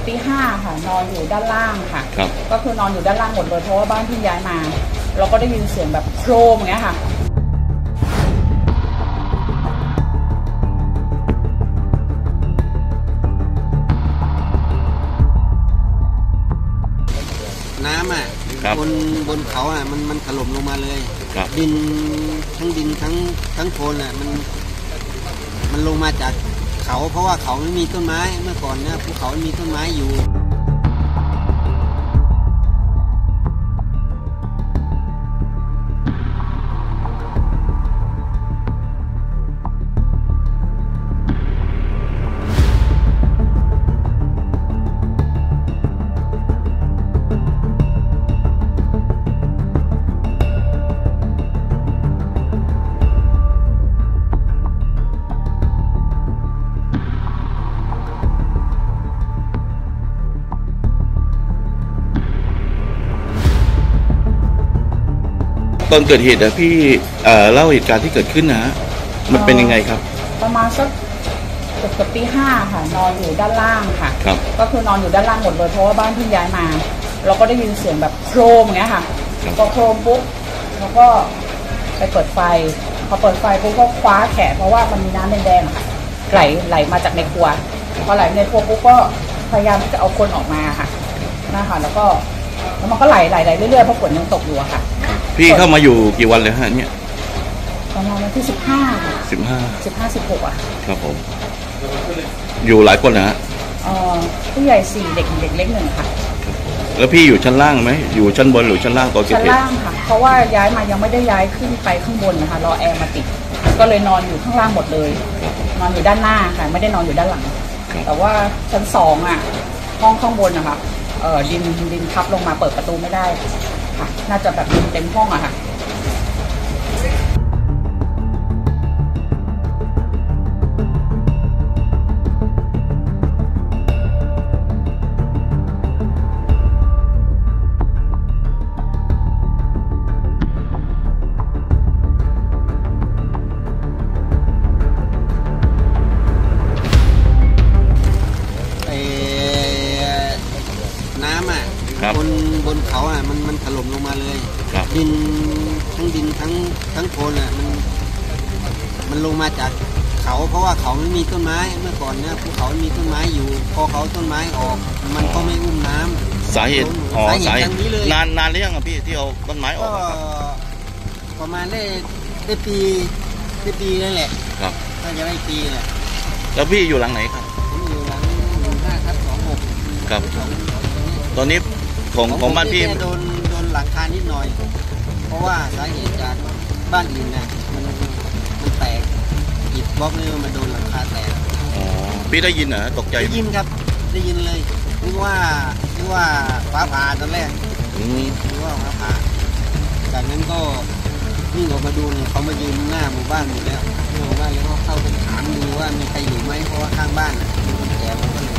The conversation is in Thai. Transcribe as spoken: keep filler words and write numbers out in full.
ตีห้าค่ะนอนอยู่ด้านล่างค่ะครับก็คือนอนอยู่ด้านล่างหมดเลยเพราะว่าบ้านที่ย้ายมาเราก็ได้ยินเสียงแบบโครมอย่างเงี้ยค่ะน้ำอ่ะบนบนเขาอ่ะมันมันถล่มลงมาเลยดินทั้งดินทั้งทั้งโคลนอ่ะมันมันลงมาจากเขาเพราะว่าเขาไม่มีต้นไม้เมื่อก่อนเนี่ยภูเขามีต้นไม้อยู่ตอนเกิดเหตุอะพี่เอ่อเล่าเหตุการณ์ที่เกิดขึ้นนะฮะมันเป็นยังไงครับประมาณสักเกือบเกือบตีห้าค่ะนอนอยู่ด้านล่างค่ะครับก็คือนอนอยู่ด้านล่างหมดเลยเพราะว่าบ้านที่ย้ายมาเราก็ได้ยินเสียงแบบโครมอย่างเงี้ยค่ะพอโครมปุ๊บเราก็ไปเปิดไฟพอเปิดไฟปุ๊บก็คว้าแขนเพราะว่ามันมีน้ำแดงๆค่ะไหลไหลมาจากในครัวพอไหลในครัวปุ๊บก็พยายามที่จะเอาคนออกมาค่ะนะคะแล้วก็แล้วมันก็ไหลไหลไหลเรื่อยๆเพราะฝนยังตกอยู่ค่ะพี่เข้ามาอยู่กี่วันเลยฮะเนี่ยประมาณวันที่สิบห้าสิบห้าสิบห้าสิบหกอ่ะครับผมอยู่หลายคนนะฮะเอ่อผู้ใหญ่สี่เด็กเด็กเล็กหนึ่งค่ะแล้วพี่อยู่ชั้นล่างไหมอยู่ชั้นบนหรือชั้นล่างตอนเกิดเหตุชั้นล่างค่ะเพราะว่าย้ายมายังไม่ได้ย้ายขึ้นไปข้างบนนะคะรอแอร์มาติดก็เลยนอนอยู่ข้างล่างหมดเลยนอนอยู่ด้านหน้าค่ะไม่ได้นอนอยู่ด้านหลังแต่ว่าชั้นสองอ่ะห้องข้างบนนะคะเอ่อดินดินทับลงมาเปิดประตูไม่ได้ค่ะน่าจะแบบดินเต็มห้องอะค่ะน้ำอ่ะบนบนเขาอ่ะมันมันถล่มลงมาเลยดินทั้งดินทั้งทั้งโคลนอ่ะมันมันลงมาจากเขาเพราะว่าเขาไม่มีต้นไม้เมื่อก่อนเนี่ยภูเขามีต้นไม้อยู่พอเขาต้นไม้ออกมันก็ไม่อุ้มน้ำสาเหตุอ๋อสาเหตุนานนานหรือยังพี่ที่เอาต้นไม้ออกก็ประมาณได้ได้ปีได้ปีนั่นแหละครับน่าจะได้ปีแหละแล้วพี่อยู่หลังไหนครับผมอยู่หลังหนึ่งห้าทับสองหกครับตอนนี้ของของบ้านพี่โดนโดนหลังคานิดหน่อยเพราะว่าสาเหตุจากบ้านอื่นน่ะมันมันแตกอิฐบล็อกนี่มันโดนหลังคาแตกอ๋อพี่ได้ยินเหรอตกใจได้ยินครับได้ยินเลยนึกว่านึกว่าฟ้าผ่าตอนแรกนึกว่าฟ้าผ่าจากนั้นก็วิ่งออกมาดูเนี่ยเขามายืนหน้าหมู่บ้านหมดแล้วหมู่บ้านแล้วก็เข้าไปถามดูว่ามีใครอยู่ไหมเพราะว่าข้างบ้านมีคนแก่มันก็เลย